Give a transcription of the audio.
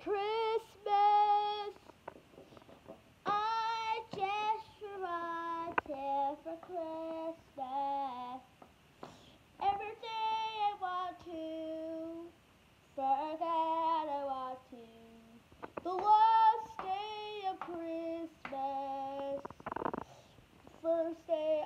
Christmas. I just want it for Christmas. Everything I want to, forget I want to. The last day of Christmas, first day